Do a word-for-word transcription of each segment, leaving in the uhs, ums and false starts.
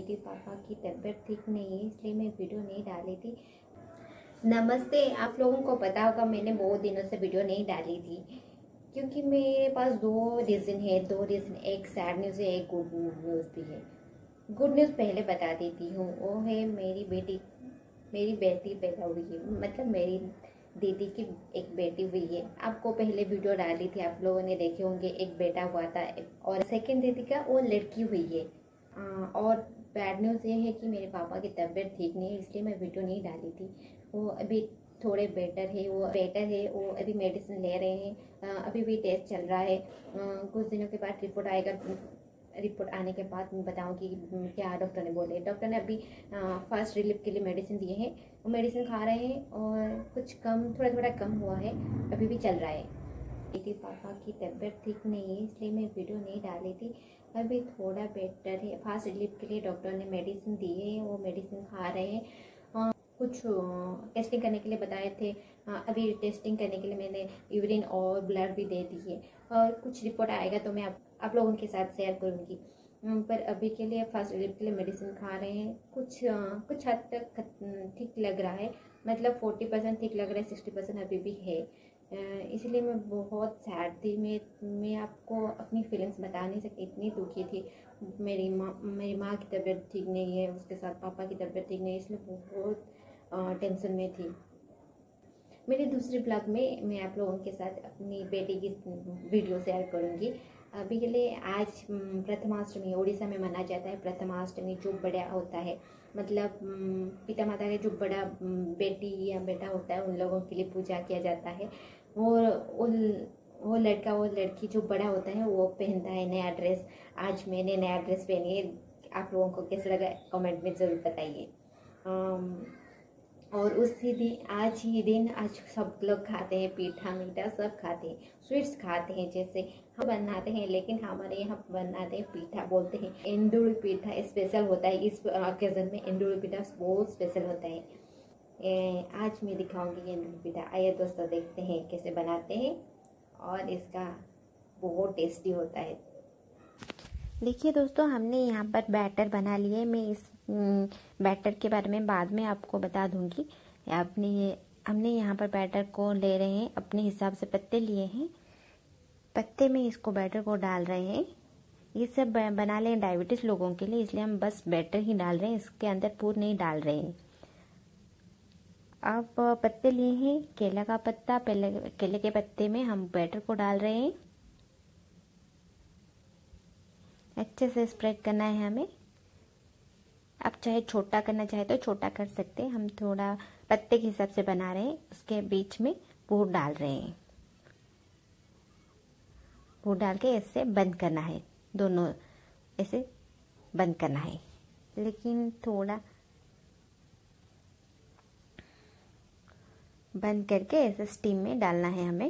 थी, पापा की तबीयत ठीक नहीं है इसलिए मैं वीडियो नहीं डाली थी। नमस्ते। आप लोगों को पता होगा मैंने बहुत दिनों से वीडियो नहीं डाली थी क्योंकि मेरे पास दो रीज़न है दो रीज़न एक सैड न्यूज़ है, एक गुड न्यूज़ भी है। गुड न्यूज़ पहले बता देती हूँ, वो है मेरी बेटी मेरी बेटी पैदा हुई है, मतलब मेरी दीदी की एक बेटी हुई है। आपको पहले वीडियो डाली थी, आप लोगों ने देखे होंगे, एक बेटा हुआ था और सेकंड दीदी का वो लड़की हुई है। आ, और बैड न्यूज़ ये है कि मेरे पापा की तबीयत ठीक नहीं है इसलिए मैं वीडियो नहीं डाली थी। वो अभी थोड़े बेटर है वो बेटर है वो अभी मेडिसिन ले रहे हैं, अभी भी टेस्ट चल रहा है। आ, कुछ दिनों के बाद रिपोर्ट आएगा, रिपोर्ट आने के बाद मैं बताऊँ कि क्या डॉक्टर ने बोले। डॉक्टर ने अभी फर्स्ट रिलीफ के लिए मेडिसिन दिए हैं, वो मेडिसिन खा रहे हैं और कुछ कम थोड़ा थोड़ा कम हुआ है, अभी भी चल रहा है। मेरे पापा की तबीयत ठीक नहीं है इसलिए मैं वीडियो नहीं डाली थी, अभी थोड़ा बेटर है। फास्ट रिलीफ के लिए डॉक्टर ने मेडिसिन दिए हैं, वो मेडिसिन खा रहे हैं। कुछ टेस्टिंग करने के लिए बताए थे, अभी टेस्टिंग करने के लिए मैंने यूरिन और ब्लड भी दे दी है और कुछ रिपोर्ट आएगा तो मैं आप, आप लोगों के साथ शेयर करूँगी। पर अभी के लिए फर्स्ट रिलीफ के लिए मेडिसिन खा रहे हैं, कुछ कुछ हद तक ठीक लग रहा है, मतलब फोर्टी परसेंट ठीक लग रहा है, सिक्सटी परसेंट अभी भी है। इसलिए मैं बहुत सैड थी, मैं मैं आपको अपनी फीलिंग्स बता नहीं सकती, इतनी दुखी थी। मेरी माँ मेरी माँ की तबीयत ठीक नहीं है, उसके साथ पापा की तबीयत ठीक नहीं है, इसलिए बहुत टेंशन में थी। मेरे दूसरे ब्लॉग में मैं आप लोगों के साथ अपनी बेटी की वीडियो शेयर करूंगी। अभी के लिए आज प्रथमाष्टमी उड़ीसा में मनाया जाता है। प्रथमाष्टमी जो बड़ा होता है, मतलब पिता माता का जो बड़ा बेटी या बेटा होता है उन लोगों के लिए पूजा किया जाता है। वो वो लड़का वो लड़की जो बड़ा होता है वो पहनता है नया ड्रेस। आज मैंने नया ड्रेस पहनी है, आप लोगों को कैसा लगा कमेंट में ज़रूर बताइए। और उसी दिन आज ही दिन आज सब लोग खाते हैं, पीठा मीठा सब खाते हैं, स्वीट्स खाते हैं, जैसे हम बनाते हैं, लेकिन हमारे यहाँ बनाते हैं पीठा, बोलते हैं एंडुरी पीठा स्पेशल होता है। इस ओकेजन में एंडुरी पीठा बहुत स्पेशल होता है। ए, आज मैं दिखाऊंगी एंडुरी पीठा। आइए दोस्तों देखते हैं कैसे बनाते हैं और इसका बहुत टेस्टी होता है। देखिए दोस्तों, हमने यहाँ पर बैटर बना लिए। मैं इस बैटर के बारे में बाद में आपको बता दूंगी। अपने हमने यहाँ पर बैटर को ले रहे हैं, अपने हिसाब से पत्ते लिए हैं, पत्ते में इसको बैटर को डाल रहे हैं। ये सब बना लें डायबिटीज लोगों के लिए, इसलिए हम बस बैटर ही डाल रहे हैं, इसके अंदर पूर नहीं डाल रहे हैं। अब पत्ते लिए हैं, केला का पत्ता, पहले केले के पत्ते में हम बैटर को डाल रहे हैं। अच्छे से स्प्रेड करना है हमें। आप चाहे छोटा करना चाहे तो छोटा कर सकते हैं, हम थोड़ा पत्ते के हिसाब से बना रहे हैं। उसके बीच में पूर डाल रहे हैं, पूर डाल के ऐसे बंद करना है, दोनों ऐसे बंद करना है, लेकिन थोड़ा बंद करके ऐसे स्टीम में डालना है हमें।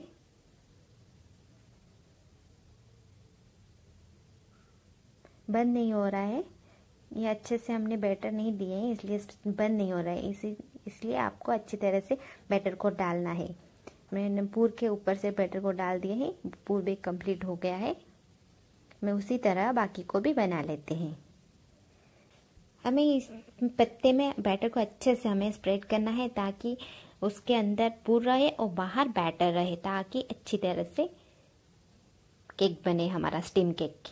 बंद नहीं हो रहा है, ये अच्छे से हमने बैटर नहीं दिए हैं इसलिए बंद नहीं हो रहा है। इसी इसलिए आपको अच्छी तरह से बैटर को डालना है। मैंने पूर के ऊपर से बैटर को डाल दिए हैं, पूर भी कंप्लीट हो गया है। मैं उसी तरह बाकी को भी बना लेते हैं। हमें इस पत्ते में बैटर को अच्छे से हमें स्प्रेड करना है ताकि उसके अंदर पूर रहे और बाहर बैटर रहे, ताकि अच्छी तरह से केक बने, हमारा स्टीम केक,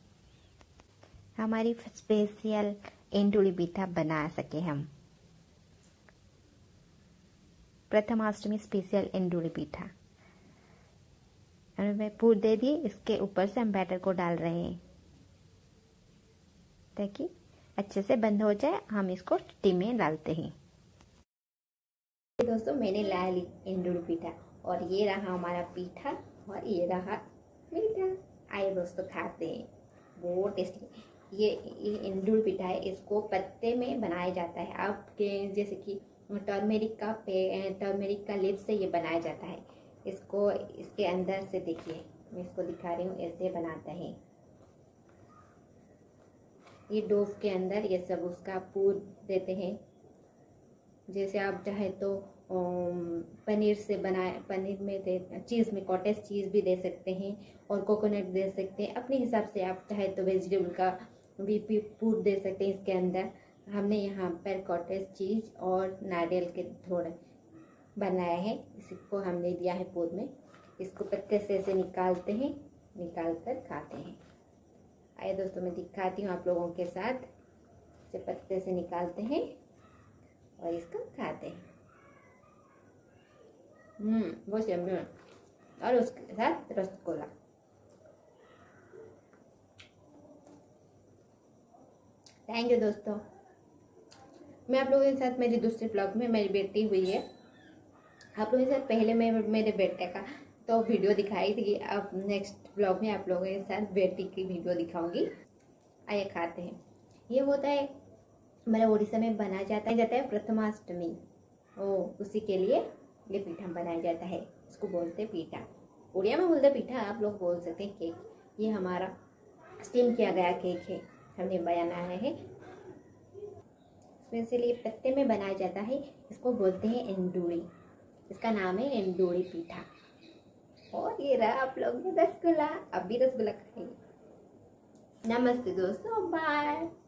हमारी स्पेशल एंडुरी पीठा बना सके हम। प्रथमाष्टमी स्पेशल एंडुरी पीठा मैं पूर दे दी, इसके ऊपर से हम बैटर को डाल रहे हैं ताकि अच्छे से बंद हो जाए। हम इसको स्टीम में डालते हैं। दोस्तों, मैंने ला ली एंडुरी पीठा और ये रहा हमारा पीठा और ये रहा मीठा। आइए दोस्तों खाते हैं, बहुत टेस्टी। ये ये एंडुरी पीठा है, इसको पत्ते में बनाया जाता है। आपके जैसे कि टर्मेरिक का पे टर्मेरिक का लीफ से ये बनाया जाता है। इसको इसके अंदर से देखिए, मैं इसको दिखा रही हूँ, ऐसे बनाता है। ये डोव के अंदर ये सब उसका पूर देते हैं। जैसे आप चाहे तो पनीर से बनाए, पनीर में दे, चीज़ में कॉटेज चीज़ भी दे सकते हैं और कोकोनट दे सकते हैं अपने हिसाब से। आप चाहे तो वेजिटेबल का भी पूर दे सकते हैं इसके अंदर। हमने यहाँ पर कॉटेज चीज़ और नारियल के थोड़े बनाया है, इसको हमने दिया है पूर में। इसको पत्ते से ऐसे निकालते हैं, निकाल कर खाते हैं। आइए दोस्तों मैं दिखाती हूँ आप लोगों के साथ। इसे पत्ते से निकालते हैं और इसको खाते हैं। हम्म बहुत यम्मी, और उसके साथ रसगुल्ला। थैंक यू दोस्तों। मैं आप लोगों के साथ मेरी दूसरे ब्लॉग में मेरी बेटी हुई है। आप लोगों के साथ पहले मैं मेरे बेटे का तो वीडियो दिखाई थी, अब नेक्स्ट ब्लॉग में आप लोगों के साथ बेटी की वीडियो दिखाऊंगी। आइए खाते हैं। ये होता है हमारे उड़ीसा में बनाया जाता है जाता है प्रथमाष्टमी, ओ उसी के लिए ये पीठा बनाया जाता है। इसको बोलते हैं पीठा, उड़िया में बोलते पीठा, आप लोग बोल सकते हैं केक। ये हमारा स्टीम किया गया केक है, हमने बनाया है। इसलिए पत्ते में बनाया जाता है, इसको बोलते हैं एंडूरी। इसका नाम है एंडूरी पीठा। और ये रहा आप लोग रसगुल्ला, अब भी रसगुल्ला खाएंगे। नमस्ते दोस्तों, बाय।